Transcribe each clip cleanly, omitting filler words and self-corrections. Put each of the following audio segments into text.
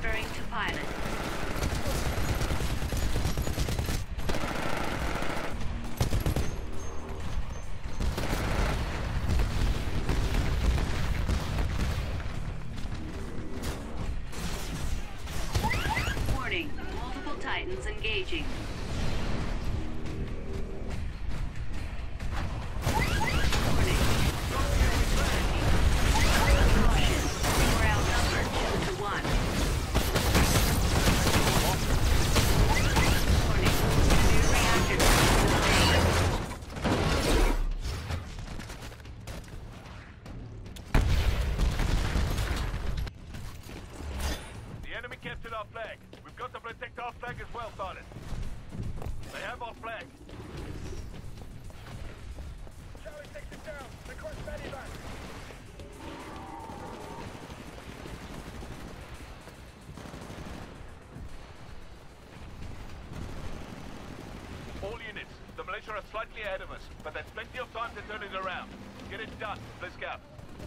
Transferring to pilot. Warning, multiple Titans engaging. Captured our flag. We've got to protect our flag as well, Sergeant. They have our flag. Charlie takes it down. Request medevac. All units, the militia are slightly ahead of us, but there's plenty of time to turn it around. Get it done. Let's go.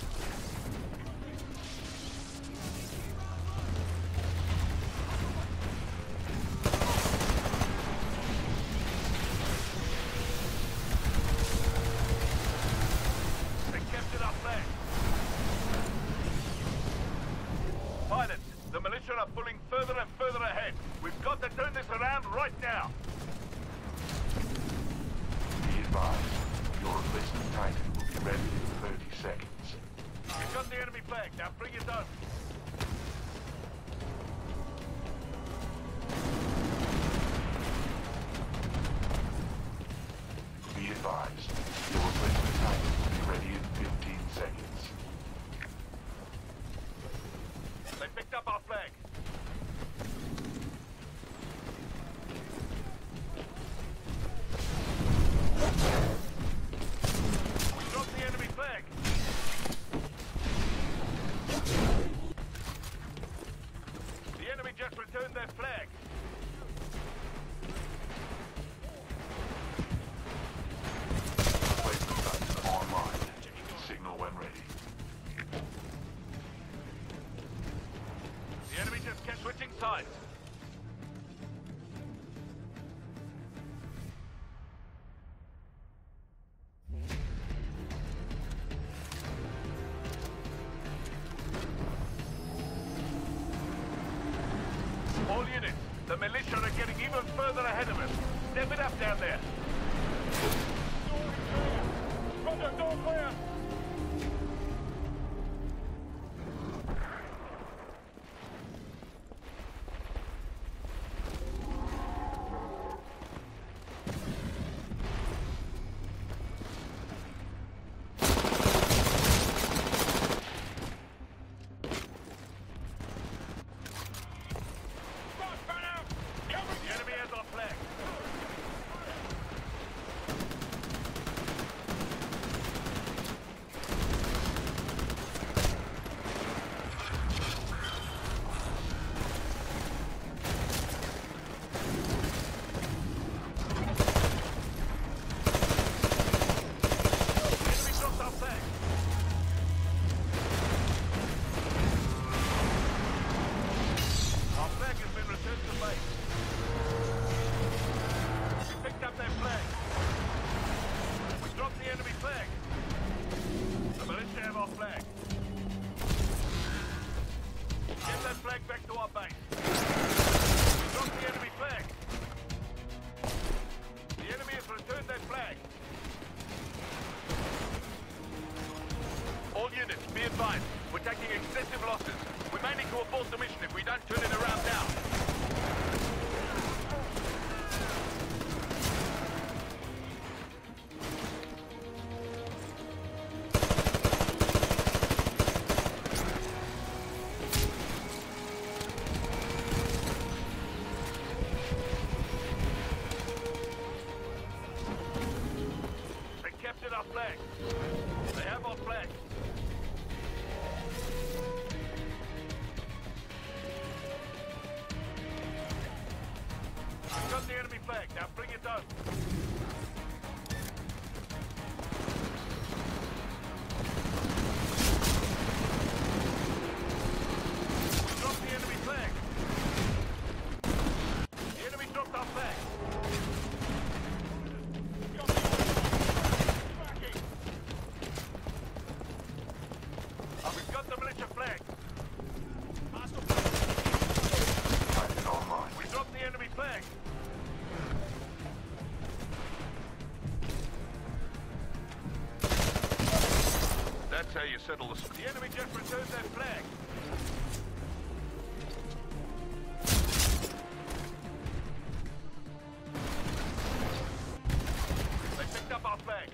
Pilots, the militia are pulling further and further ahead. We've got to turn this around right now. Be advised, your replacement Titan will be ready in 30 seconds. You've got the enemy flag, now bring it on. Be advised, your replacement Titan will be ready in 15 seconds. They picked up our flag. We dropped the enemy flag. The enemy just returned their flag. Replacement Titan online. Signal when ready. The enemy just kept switching sides. All units, the militia are getting even further ahead of us. Step it up down there. Door clear. Roger, door clear. The enemy has our flag. We're taking excessive losses. We may need to abort the mission if we don't turn it around now. They captured our flag. They have our flag. We've got the enemy flag. Now bring it down. We've dropped the enemy flag. you settle this. The enemy just returned their flag. They picked up our flag.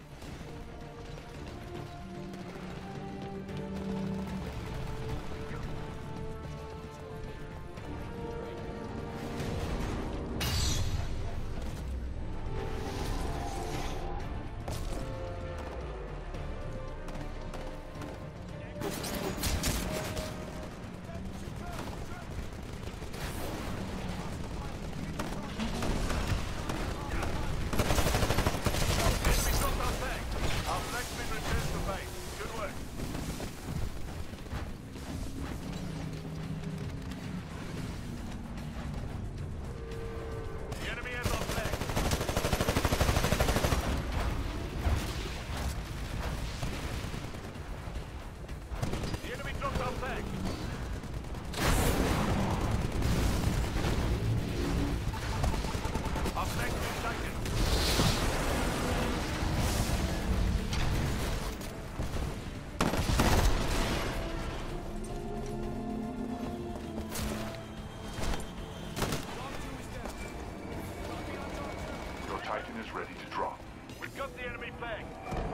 Titan is ready to drop. We've got the enemy flag.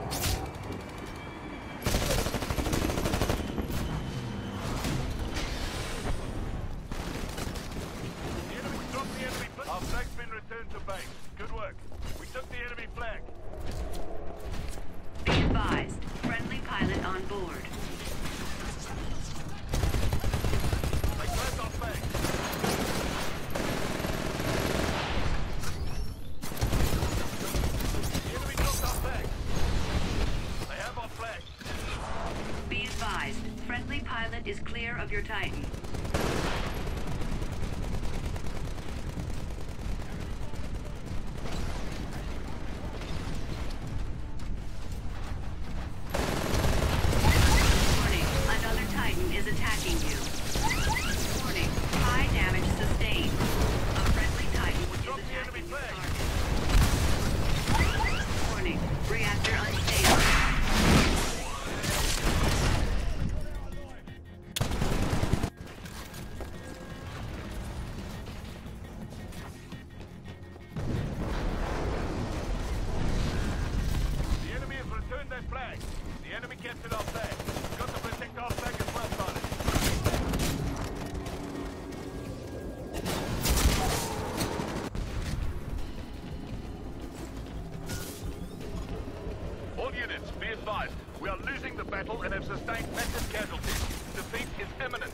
The enemy dropped the enemy flag. Our flag's been returned to base. Good work. We took the enemy flag. Be advised, friendly pilot on board. They grabbed our flag. Be advised, friendly pilot is clear of your Titan. Warning, another Titan is attacking you. Warning, high damage sustained. A friendly Titan is attacking your target. Warning, reactor unstable. Flag. The enemy captured our flag. We've got to protect our flag as well, Sergeant. All units, be advised. We are losing the battle and have sustained massive casualties. Defeat is imminent.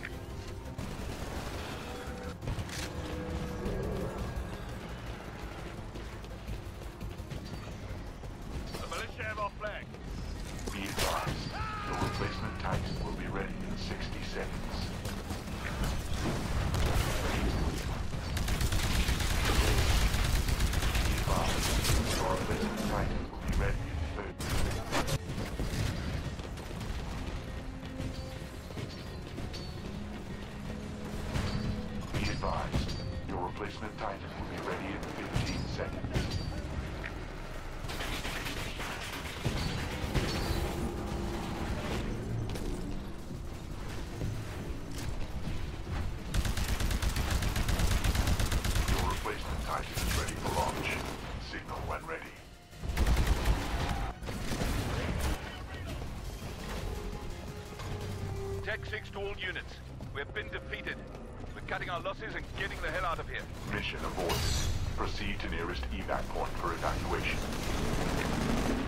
The militia have our flag. Be advised, your replacement Titan will be ready in 60 seconds. Be advised, your replacement Titan will be ready in 30 seconds. Be advised, your replacement Titan will be ready in 15 seconds. Titan is ready for launch. Signal when ready. Tech 6 to all units. We've been defeated. We're cutting our losses and getting the hell out of here. Mission aborted. Proceed to nearest evac point for evacuation.